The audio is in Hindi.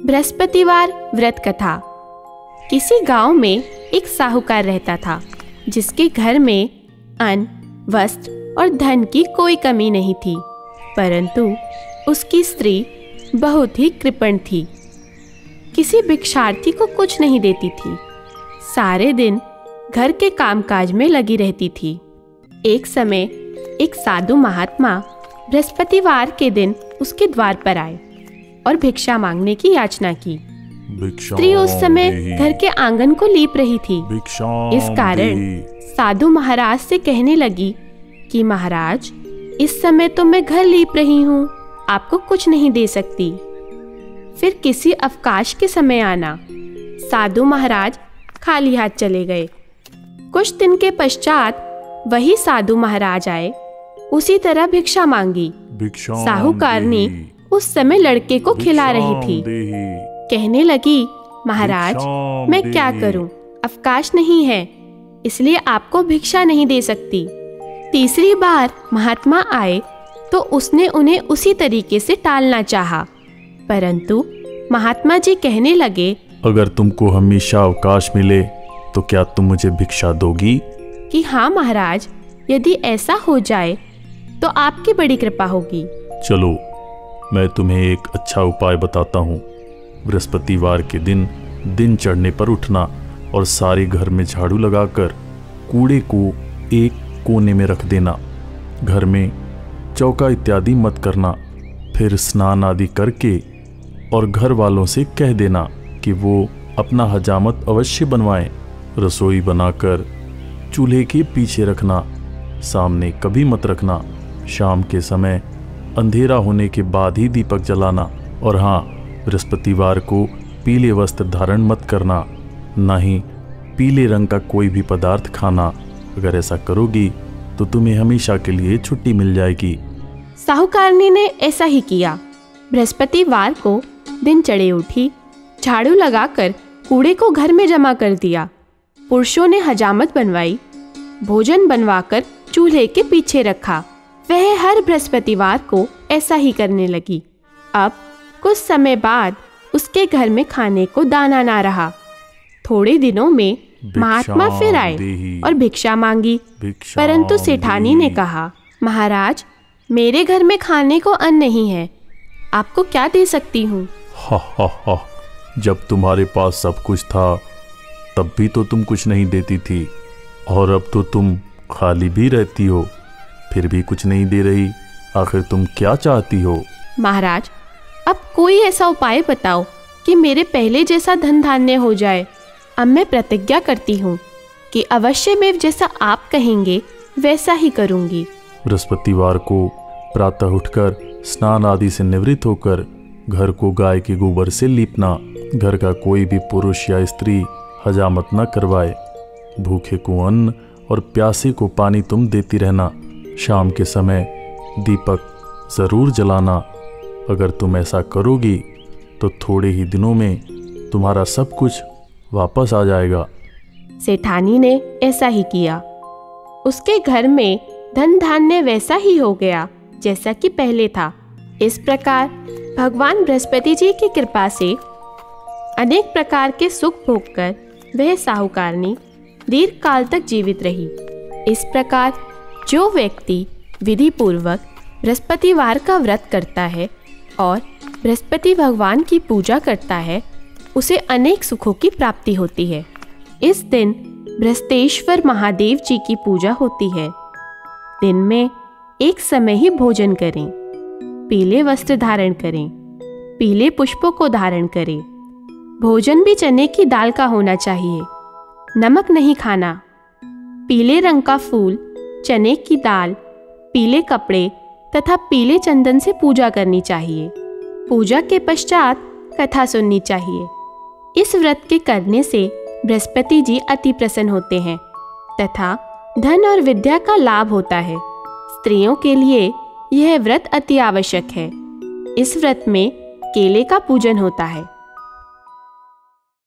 बृहस्पतिवार व्रत कथा। किसी गांव में एक साहूकार रहता था जिसके घर में अन्न, वस्त्र और धन की कोई कमी नहीं थी, परंतु उसकी स्त्री बहुत ही कृपण थी। किसी भिक्षार्थी को कुछ नहीं देती थी, सारे दिन घर के कामकाज में लगी रहती थी। एक समय एक साधु महात्मा बृहस्पतिवार के दिन उसके द्वार पर आए और भिक्षा मांगने की याचना की। स्त्री उस समय घर के आंगन को लीप रही थी। इस कारण साधु महाराज से कहने लगी कि महाराज, इस समय तो मैं घर लीप रही हूँ, आपको कुछ नहीं दे सकती। फिर किसी अवकाश के समय आना। साधु महाराज खाली हाथ चले गए। कुछ दिन के पश्चात वही साधु महाराज आए, उसी तरह भिक्षा मांगी। साहूकारनी उस समय लड़के को खिला रही थी। कहने लगी, महाराज, मैं क्या करूं, अवकाश नहीं है, इसलिए आपको भिक्षा नहीं दे सकती। तीसरी बार महात्मा आए तो उसने उन्हें उसी तरीके से टालना चाहा, परंतु महात्मा जी कहने लगे, अगर तुमको हमेशा अवकाश मिले तो क्या तुम मुझे भिक्षा दोगी? कि हाँ महाराज, यदि ऐसा हो जाए तो आपकी बड़ी कृपा होगी। चलो, मैं तुम्हें एक अच्छा उपाय बताता हूँ। बृहस्पतिवार के दिन चढ़ने पर उठना और सारे घर में झाड़ू लगाकर कूड़े को एक कोने में रख देना। घर में चौका इत्यादि मत करना। फिर स्नान आदि करके और घर वालों से कह देना कि वो अपना हजामत अवश्य बनवाएं। रसोई बनाकर चूल्हे के पीछे रखना, सामने कभी मत रखना। शाम के समय अंधेरा होने के बाद ही दीपक जलाना। और हाँ, बृहस्पतिवार को पीले वस्त्र धारण मत करना, ना ही पीले रंग का कोई भी पदार्थ खाना। अगर ऐसा करोगी तो तुम्हें हमेशा के लिए छुट्टी मिल जाएगी। साहूकारनी ने ऐसा ही किया। बृहस्पतिवार को दिन चढ़े उठी, झाड़ू लगाकर कूड़े को घर में जमा कर दिया। पुरुषों ने हजामत बनवाई, भोजन बनवाकर चूल्हे के पीछे रखा। वह हर बृहस्पतिवार को ऐसा ही करने लगी। अब कुछ समय बाद उसके घर में खाने को दाना ना रहा। थोड़े दिनों में महात्मा फिर आए और भिक्षा मांगी, परंतु सेठानी ने कहा, महाराज, मेरे घर में खाने को अन्न नहीं है, आपको क्या दे सकती हूँ? हा, जब तुम्हारे पास सब कुछ था तब भी तो तुम कुछ नहीं देती थी, और अब तो तुम खाली भी रहती हो, फिर भी कुछ नहीं दे रही। आखिर तुम क्या चाहती हो? महाराज, अब कोई ऐसा उपाय बताओ कि मेरे पहले जैसा धन धान्य हो जाए। अब मैं प्रतिज्ञा करती हूँ कि अवश्य मैं जैसा आप कहेंगे वैसा ही करूँगी। बृहस्पतिवार को प्रातः उठकर स्नान आदि से निवृत्त होकर घर को गाय के गोबर से लीपना। घर का कोई भी पुरुष या स्त्री हजामत न करवाए। भूखे को अन्न और प्यासे को पानी तुम देती रहना। शाम के समय दीपक जरूर जलाना। अगर तुम ऐसा करोगी तो थोड़े ही दिनों में तुम्हारा सब कुछ वापस आ जाएगा। सेठानी ने ऐसा ही किया। उसके घर में धन धान्य वैसा ही हो गया जैसा कि पहले था। इस प्रकार भगवान बृहस्पति जी की कृपा से अनेक प्रकार के सुख भोगकर वह साहूकारनी दीर्घ काल तक जीवित रही। इस प्रकार जो व्यक्ति विधि पूर्वक बृहस्पतिवार का व्रत करता है और बृहस्पति भगवान की पूजा करता है, उसे अनेक सुखों की प्राप्ति होती है। इस दिन बृहस्पतेश्वर महादेव जी की पूजा होती है। दिन में एक समय ही भोजन करें, पीले वस्त्र धारण करें, पीले पुष्पों को धारण करें। भोजन भी चने की दाल का होना चाहिए, नमक नहीं खाना। पीले रंग का फूल, चने की दाल, पीले कपड़े तथा पीले चंदन से पूजा करनी चाहिए। पूजा के पश्चात कथा सुननी चाहिए। इस व्रत के करने से बृहस्पति जी अति प्रसन्न होते हैं तथा धन और विद्या का लाभ होता है। स्त्रियों के लिए यह व्रत अति आवश्यक है। इस व्रत में केले का पूजन होता है।